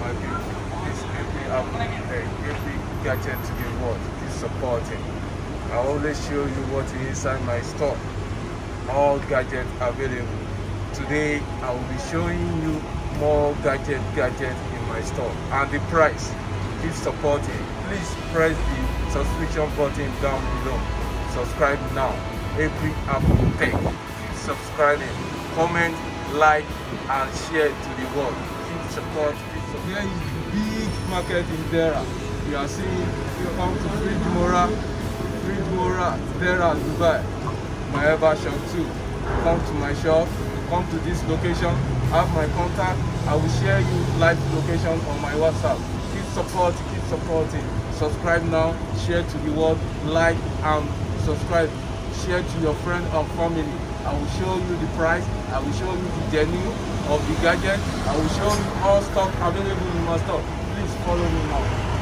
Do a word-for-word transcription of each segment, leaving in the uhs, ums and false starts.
my people. This every Apple Pay, every gadget to the world is supporting. I always show you what is inside my store. All gadgets available. Today I will be showing you more gadget gadgets in my store and the price. Keep supporting. Please press the subscription button down below. Subscribe now. Every Apple Pay. Keep subscribing. Comment, like, and share to the world. Keep support. Keep support. Here is the big market in Dera. You are seeing. You come to Fridge Mora, Fridge Mora, Dera, Dubai. My ever shop too. Come to my shop. Come to this location. Have my contact. I will share you live location on my WhatsApp. Keep supporting. Keep supporting. Subscribe now. Share to the world. Like and subscribe. Share to your friend and family. I will show you the price. I will show you the journey of the gadget. I will show you all stock available in my store. Please follow me now.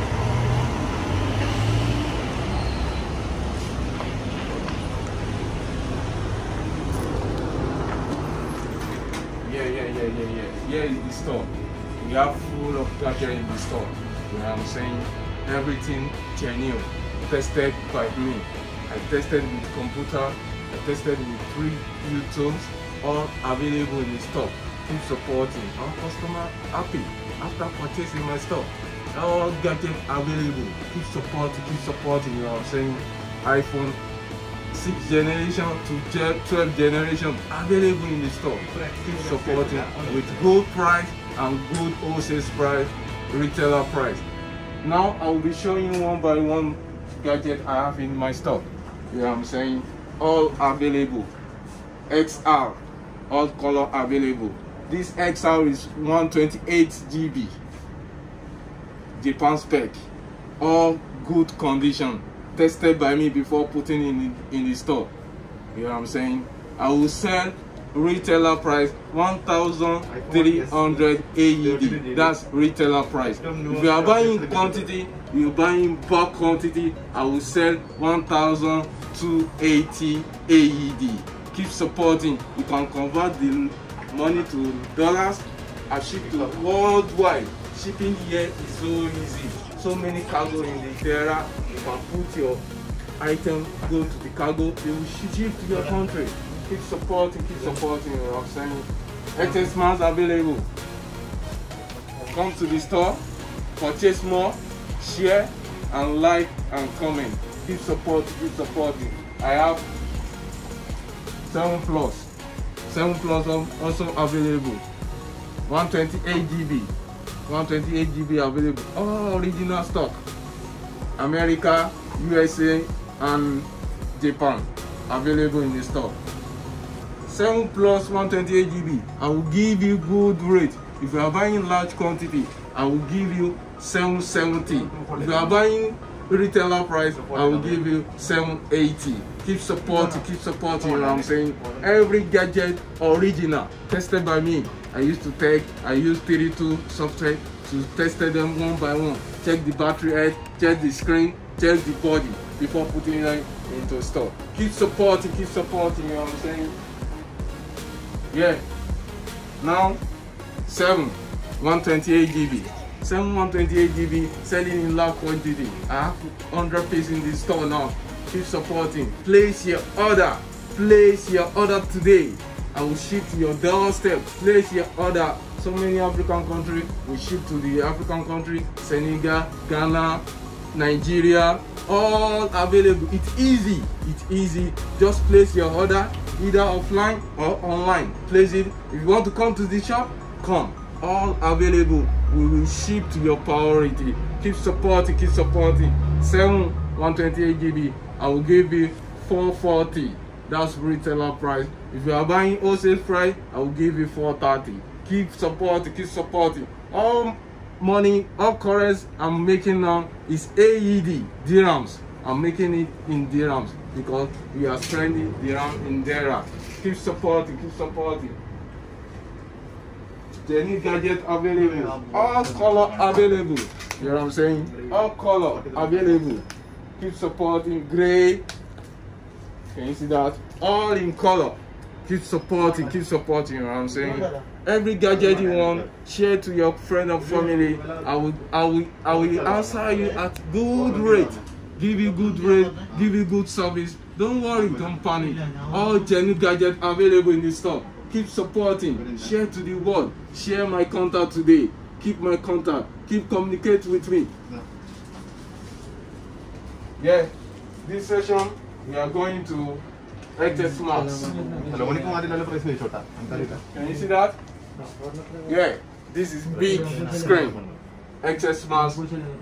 Yeah, yeah, yeah, yeah, yeah. Here is the store. We have full of gadget in the store. You know what I'm saying? Everything genuine, tested by me. I tested with computer, I tested with three YouTubes, all available in the store. Keep supporting. Our customer happy after purchasing my store. All gadgets available. Keep supporting, keep supporting. You know what I'm saying? iPhone sixth generation to twelfth generation available in the store. Keep supporting with good price and good wholesale price, retailer price. Now I will be showing you one by one gadget I have in my store. You know what I'm saying? All available. X R, all color available. This X R is one twenty-eight G B. Japan spec. All good condition. Tested by me before putting in in the store. You know what I'm saying? I will sell retailer price one thousand three hundred A E D. That's retailer price. If you are buying quantity, you're buying bulk quantity, I will sell one thousand two hundred eighty A E D. Keep supporting. You can convert the money to dollars and ship to worldwide. Shipping here is so easy. So many cargo in the Dera. You can put your item, go to the cargo, they will ship to your country. Keep supporting, keep supporting. You know what I'm saying? X S Mans available. Come to the store, purchase more, share and like and comment. Keep supporting, keep supporting. I have seven plus. seven plus also available. one twenty-eight G B. one twenty-eight G B available. All original stock. America, U S A and Japan available in the store. seven plus one twenty-eight G B. I will give you good rate. If you are buying large quantity, I will give you seven seventy. If you are buying retailer price, I will give you seven eighty. Keep supporting, keep supporting. You know what I'm saying? Every gadget original, tested by me. I used to take, I use thirty-two software to test them one by one. Check the battery head, check the screen, check the body before putting them into store. Keep supporting, keep supporting. You know what I'm saying? Yeah. Now, seven one twenty-eight G B. seven one twenty-eight G B selling in large quantity. I have one hundred pieces in the store now. Keep supporting. Place your order. Place your order today. I will ship to your doorstep. Place your order. So many African countries, we ship to the African country, Senegal, Ghana, Nigeria, all available. It's easy. It's easy. Just place your order either offline or online. Place it. If you want to come to the shop, come. All available. We will ship to your priority. Keep supporting, keep supporting. seven one twenty-eight G B. I will give you four forty. That's retailer price. If you are buying wholesale price, I will give you four thirty. Keep supporting, keep supporting. All money, all currency I'm making now is A E D, dirhams. I'm making it in dirhams because we are trending dirham in Dera. Keep supporting, keep supporting. Any gadget available, all color available. You know what I'm saying? All color available. Keep supporting. Gray. Can you see that? All in color. keep supporting, keep supporting, you know what I'm saying? Every gadget you want, share to your friend and family. I will, I will, I will answer you at good rate. Give you good rate, give you good service. Don't worry, don't panic. All genuine gadgets available in the store. Keep supporting, share to the world. Share my contact today. Keep my contact. Keep communicate with me. Yeah, this session we are going to X S Max. Can you see that? Yeah, this is big screen. X S Max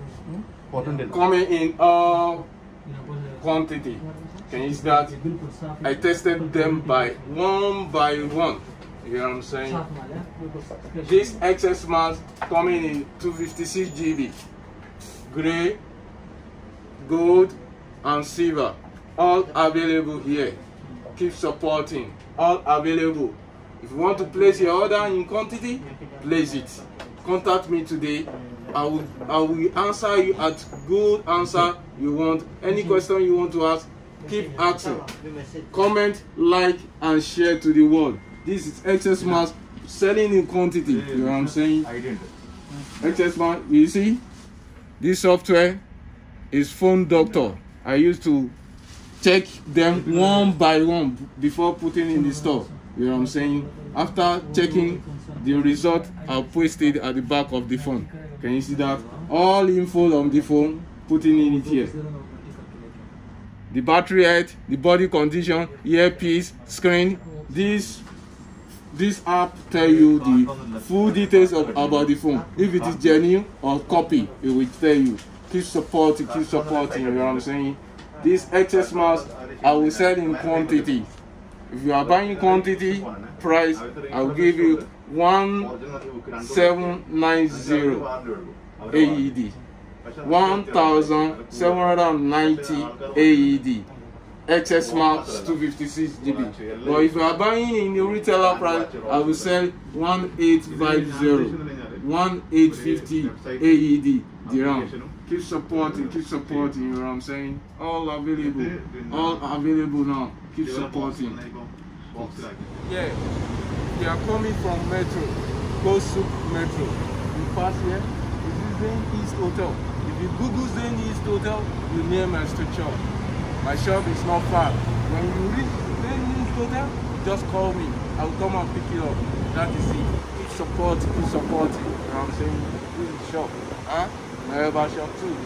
coming in all quantity. Can you see that? I tested them by one by one. You know what I'm saying? This X S Max coming in two fifty-six G B, gray, gold, and silver. All available here. Keep supporting. All available. If you want to place your order in quantity, place it. Contact me today. I will, I will answer you at good answer you want. Any question you want to ask, keep asking. Comment, like, and share to the world. This is X S Max selling in quantity. You know what I'm saying? X S Max, you see? This software is Phone Doctor. I used to check them one by one before putting in the store. You know what I'm saying? After checking the result, I'll post it at the back of the phone. Can you see that? All info on the phone, putting in it here. The battery health, the body condition, earpiece, screen. This this app tell you the full details of about the phone. If it is genuine or copy, it will tell you. Keep supporting, keep supporting. You know what I'm saying? This X S Max, I will sell in quantity. If you are buying quantity, price, I will give you one seven nine zero A E D. one thousand seven hundred ninety A E D. X S Max two fifty-six G B. But if you are buying in the retailer price, I will sell one eight five zero, one eight fifty A E D dirham. Keep supporting, keep supporting, you know what I'm saying? All available, all available now. Keep supporting. Yeah, we are coming from Metro, Go Soup Metro. You pass here, this is Zen East Hotel. If you Google Zen East Hotel, you near my shop. My shop is not far. When you reach Zen East Hotel, just call me. I will come and pick it up. That is it. Keep supporting, keep supporting. You know what I'm saying? This is shop. Huh? My other shop too.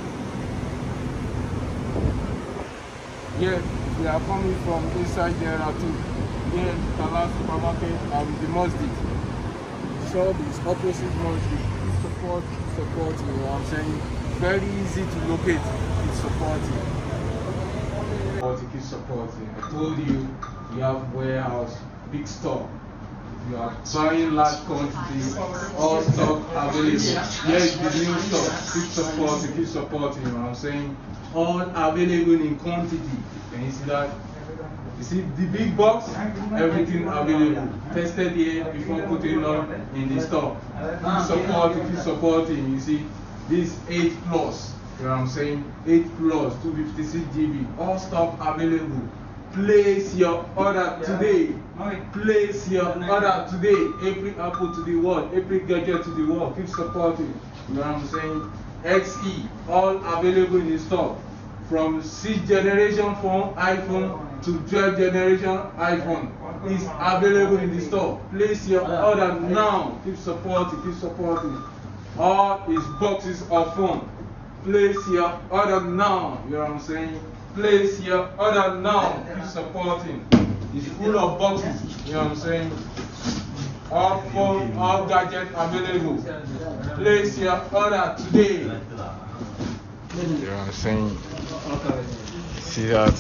Yeah, we are coming from inside there too. Here, Tala Supermarket and the Masjid. Shop is opposite Masjid. Keep support, keep supporting. You know what I'm saying? Very easy to locate. Keep supporting. Keep supporting. I told you, we have warehouse, big store. You are buying large quantities, all stock available. Here is the new stock. Keep supporting, keep supporting, you know what I'm saying? All available in quantity. Can you see that? You see the big box, everything available. Tested here before putting on in the store. Keep supporting, keep supporting. You see, this eight plus, you know what I'm saying? eight plus, two fifty-six G B, all stock available. Place your order today. Place your order today. Every Apple to the world, every gadget to the world. Keep supporting. You know what I'm saying? X E, all available in the store. From sixth generation phone, iPhone, to twelfth generation iPhone is available in the store. Place your order now. Keep supporting, keep supporting. All is boxes of phone. Place your order now. You know what I'm saying? Place your order now. Keep supporting. It's full of boxes. You know what I'm saying? All phone, all gadgets available. Place your order today. You know what I'm saying? See that?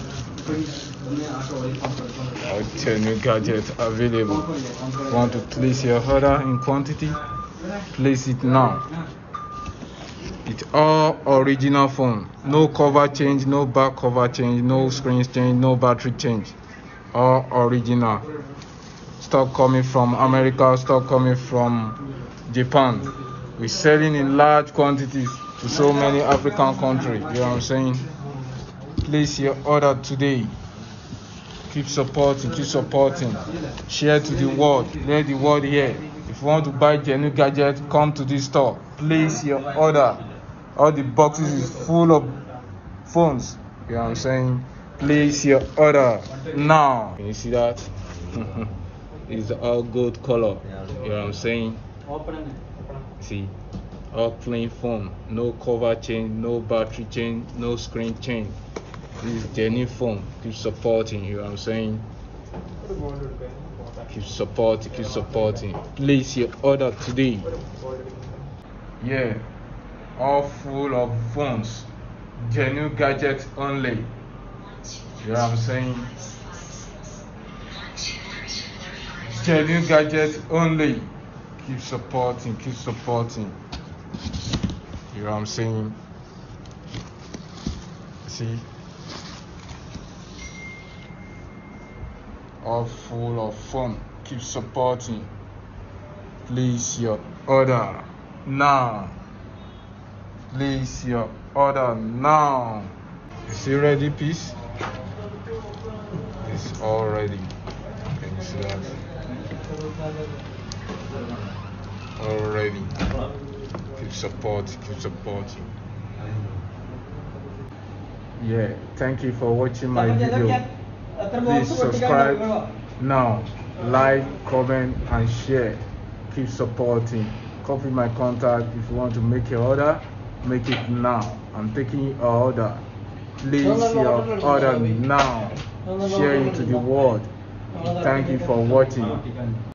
All ten new gadgets available. Want to place your order in quantity? Place it now. It's all original phone. No cover change, no back cover change, no screen change, no battery change. All original. Stock coming from America, stock coming from Japan. We're selling in large quantities to so many African countries. You know what I'm saying? Place your order today. Keep supporting, keep supporting. Share to the world. Let the world hear. If you want to buy genuine gadget, come to this store. Place your order. All the boxes is full of phones. You know what I'm saying? Place your order now. Can you see that? It's all gold color. You know what I'm saying? See? All clean phone. No cover change, no battery change, no screen change. This is genuine phone. Keep supporting. You know what I'm saying? Keep supporting, keep supporting. Place your order today. Yeah. All full of phones. Genuine gadgets only. You know what I'm saying? Genuine gadgets only. Keep supporting, keep supporting. You know what I'm saying? See? All full of fun. Keep supporting. Place your order now. Place your order now. Is it ready, please? It's all ready. Can you see that? Already. Keep supporting, keep supporting. Yeah, thank you for watching my video. Please subscribe now, like, comment and share. Keep supporting. Copy my contact if you want to make your order. Make it now. I'm taking your order. Place your order now. Share it to the world. Thank you for watching.